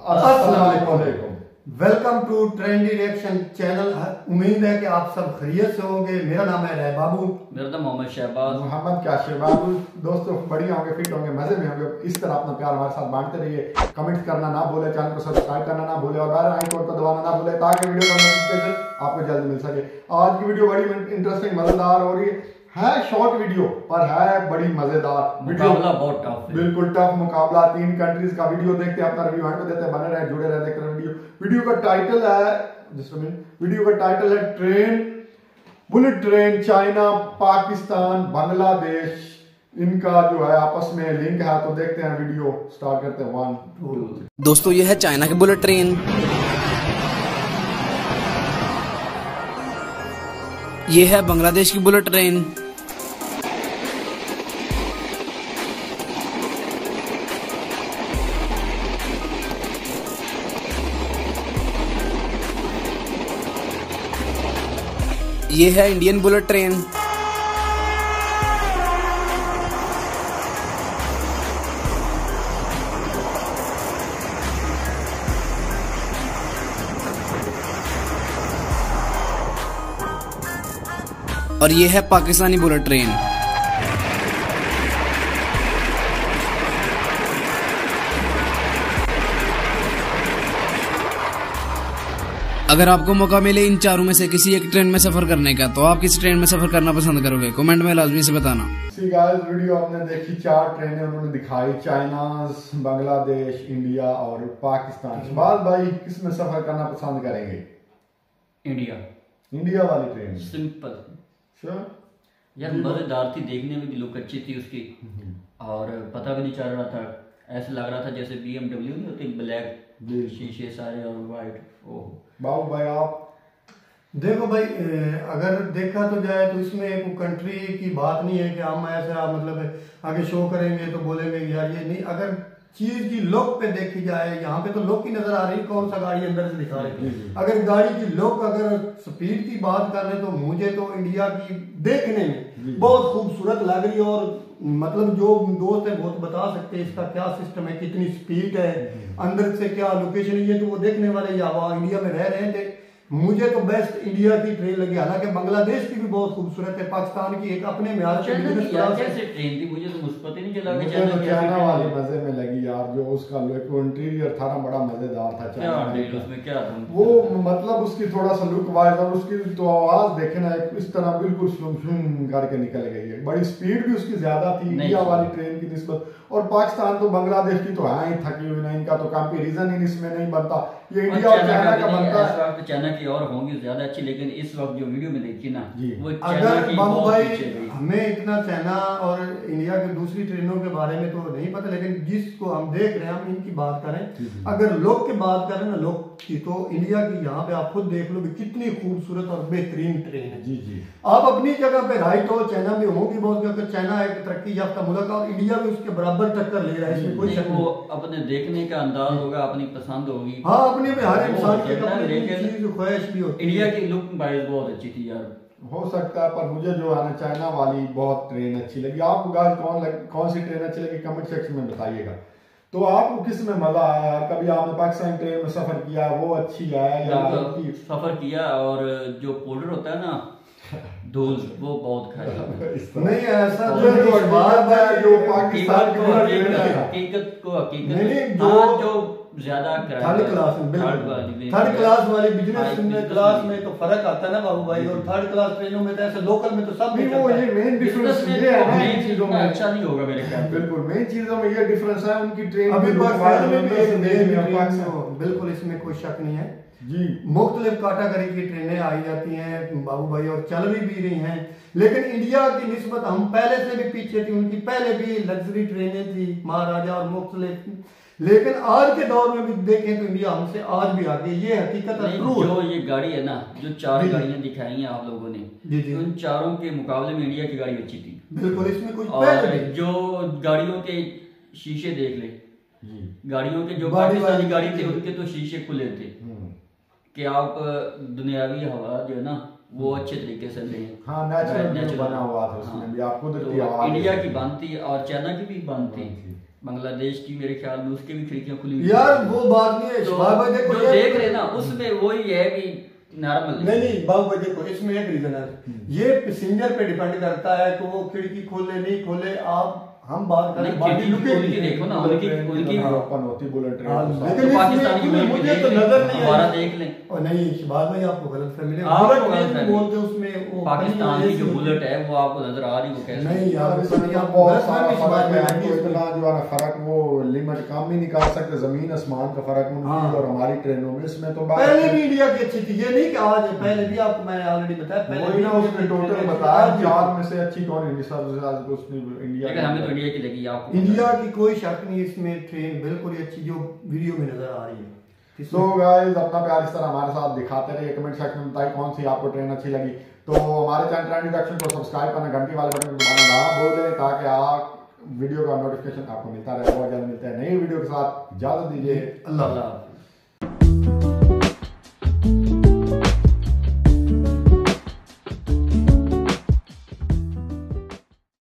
अस्सलाम वालेकुम। Welcome to trendy reaction channel. उम्मीद है कि आप सब खैरियत से होंगे। मेरा नाम है राय बाबू। मेरा नाम मोहम्मद शहबाज। मोहम्मद क्या शहबाज। दोस्तों बढ़िया होंगे, फिट होंगे, मजे में होंगे। इस तरह अपना प्यार हमारे साथ बांटते रहिए। कमेंट करना ना भूले, चैनल को सब्सक्राइब करना ना भूले और बेल आइकन को दबाना ना भूले ताकि वीडियो का नोटिफिकेशन आपको जल्द मिल सके। आज की वीडियो बड़ी इंटरेस्टिंग मजेदार हो रही है शॉर्ट वीडियो पर है बड़ी मजेदार वीडियो। मुकाबला बहुत टफ है, बिल्कुल टफ मुकाबला। 3 कंट्रीज का वीडियो देखते हैं, अपना रिव्यू एंड में देते हैं। बने रहे, जुड़े रहे, देखते रहे। वीडियो का टाइटल है bullet train China Pakistan Bangladesh, इनका जो है आपस में लिंक है। तो देखते हैं, वीडियो स्टार्ट करते हैं। 1 2। दोस्तों ये है चाइना की बुलेट ट्रेन, ये है बांग्लादेश की बुलेट ट्रेन, ये है इंडियन बुलेट ट्रेन, और ये है पाकिस्तानी बुलेट ट्रेन। अगर आपको मौका मिले इन चारों में से किसी एक ट्रेन में सफर करने का, तो आप किस ट्रेन में सफर करना पसंद करोगे? कमेंट में लाजमी से बताना। वीडियो आपने देखी, 4 ट्रेनें उन्होंने दिखाई, चाइना, बांग्लादेश, इंडिया और पाकिस्तान। शहबाज भाई किस में सफर करना पसंद करेंगे? इंडिया वाली ट्रेन। सिंपल श्योर यार, मजेदार थी, देखने में भी लुक अच्छी थी उसकी, और पता भी नहीं चल रहा था। ऐसा लग रहा था जैसे BMW नहीं होती, ब्लैक शीशे सारे और व्हाइट। ओह बाबू भाई आप देखो भाई, अगर देखा तो जाए तो इसमें एक कंट्री की बात नहीं है कि हम ऐसा मतलब आगे शो करेंगे तो बोलेंगे यार ये नहीं। अगर चीज की लुक पे देखी जाए, यहाँ पे तो लुक की नजर आ रही, कौन सा गाड़ी अंदर से दिखा रही है। अगर गाड़ी की लुक, अगर स्पीड की बात कर ले तो मुझे तो इंडिया की देखने में बहुत खूबसूरत लग रही है। और मतलब जो दोस्त है बहुत बता सकते हैं इसका क्या सिस्टम है, कितनी स्पीड है, अंदर से क्या लोकेशन है। ये तो वो देखने वाले या वो इंडिया में रह रहे थे। मुझे तो बेस्ट इंडिया की ट्रेन लगी। हालांकि बांग्लादेश की भी बहुत खूबसूरत है, पाकिस्तान की एक अपने में कैसे ट्रेन थी, मुझे तो मुझ पता ही नहीं चला कि चाइना वाली मजे में लगी यार। जो उसका इंटीरियर था ना, बड़ा मजेदार था। उसमें क्या था वो मतलब उसकी थोड़ा सा लुक वाइज और उसकी तो आवाज देखे ना, इस तरह बिल्कुल करके निकल गई है। बड़ी स्पीड भी उसकी ज्यादा थी इंडिया वाली ट्रेन की निस्बत। और पाकिस्तान तो बांग्लादेश की तो है ही थकी हुई ना, इनका तो कंपैरिजन ही इसमें नहीं बनता। ये इंडिया और चाइना का बनता है। चाइना की और होंगी ज्यादा अच्छी, लेकिन इस वक्त जो वीडियो में देखी ना, वो अगर बाबू भाई हमें इतना चाइना और इंडिया की दूसरी ट्रेनों के बारे में तो नहीं पता, लेकिन जिसको हम देख रहे हैं, हम इनकी बात करें, अगर लोग की बात करें ना, लोग की तो इंडिया की यहाँ पे आप खुद देख लो कितनी खूबसूरत और बेहतरीन ट्रेन है। जी आप अपनी जगह पे राइट हो, चाइना में होगी बहुत जगह। चाइना एक तरक्की याफ्ता मुल्क और इंडिया भी उसके बराबर टक्कर ले रहा है, इसमें कोई शक नहीं। वो अपने देखने का अंदाज होगा, अपनी पसंद होगी। हाँ, अपने में हर इंसान की अपनी ख्वाहिश भी होती है। इंडिया की लुक वाइज बहुत अच्छी थी यार। हो सकता है, पर मुझे जो है ना चाइना वाली बहुत ट्रेन अच्छी लगी। आपको गाइस कौन सी ट्रेन अच्छी लगी कमेंट सेक्शन में बताइएगा। तो आपको किस में मजा आया? कभी आपने पाकिस्तान ट्रेन में सफर किया, वो अच्छी है या सफर किया? और जो पाउडर होता है ना, धूल, वो बहुत खाया। नहीं ऐसा जो बात है, जो पाकिस्तान की हकीकत को हकीकत जो ज्यादा थर्ड क्लास वाली बिजनेस क्लास में तो फर्क आता है ना बाबू भाई। और थर्ड क्लास ट्रेनों में तो ऐसे लोकल में तो सब वो ये मेन डिफरेंस ये है, मेन चीजों में अच्छा नहीं होगा मेरे ख्याल। बिल्कुल मेन चीजों में ये डिफरेंस है। उनकी ट्रेन अभी बिल्कुल इसमें कोई शक नहीं है जी। मुख्तलिफ कैटेगरी की ट्रेनें आई जाती हैं बाबू भाई, और चल भी रही हैं। लेकिन इंडिया की निस्बत हम पहले से भी पीछे थी। उनकी पहले भी लग्जरी ट्रेनें थी, महाराजा और मुख्तलिफ। लेकिन आज के दौर में भी देखें तो इंडिया हमसे आज भी आगे। ये हकीकत है। जो ये गाड़ी है ना, जो 4 गाड़ियां दिखाई हैं आप लोगों ने, उन चारों के मुकाबले में इंडिया की गाड़ी अच्छी थी। बिल्कुल, इसमें कुछ और जो गाड़ियों के शीशे देख ले, गाड़ियों के जो पाकिस्तानी गाड़ी थे उनके तो शीशे खुले थे कि आप दुनियावी हवा जो है ना वो अच्छे तरीके से लें। हाँ, नेचुरल बना हुआ था उसमें भी, आप कुदरती हवा। इंडिया की बनती और चाइना की भी बनती, बांग्लादेश की मेरे ख्याल में उसके भी खिड़कियां खुली हुई यार वो बात नहीं है तो शहबाज भाई, देखो जो देख रहे ना उसमें वही है कि नॉर्मल नहीं बाबू भाई देखो इसमें एक रीजन है, ये पैसेंजर पे डिपेंड करता है कि वो खिड़की खोले नहीं खोले। आप हम बात करें बॉडी लुक उनकी देखो ना, उनकी ओपन होती बुलेट ट्रेन लेकिन पाकिस्तानी इसमें यूनिट मुझे तो नजर नहीं हमारा आई। देख लें और नहीं शहबाज भाई आपको गलत फहमी आपको है, गलत फहमी। बोलते उसमें वो पाकिस्तान की जो बुलेट है वो आपको नजर आ रही वो कैसे नहीं यार इसमें तो बहुत सारा फर्क है। हमको इतना जो है ना फर्क वो लिमिट कम ही निकाल सकते, जमीन आसमान का फर्क उनकी और हमारी ट्रेनों में। इसमें तो पहले भी इंडिया की अच्छी थी, ये नहीं कि आज पहले भी आपको मैंने ऑलरेडी बताया, पहले भी ना उसने टोटल बताया 4 में से अच्छी कौन है सबसे ज्यादा उसने इंडिया लेकिन हमें तो इंडिया की लगी आपको इंडिया की कोई शक नहीं, इसमें ट्रेन बिल्कुल ही अच्छी जो वीडियो में नजर आ रही है। तो गाइस अपना प्यार इस तरह हमारे साथ दिखाते रहिए, कमेंट सेक्शन में बताइए कौन सी आपको ट्रेन अच्छी लगी। तो हमारे चैनल ट्रेंड रिएक्शन को सब्सक्राइब करना, घंटी वाले बटन को दबाना ना भूलें ताकि आप वीडियो का नोटिफिकेशन आपको मिलता रहे। बहुत जल्द मिलते हैं नई वीडियो के साथ, इजाजत दीजिए, अल्लाह।